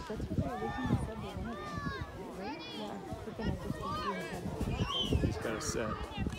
That's what they originally said they wanted, right? Yeah, but then I just think we had It's got a set.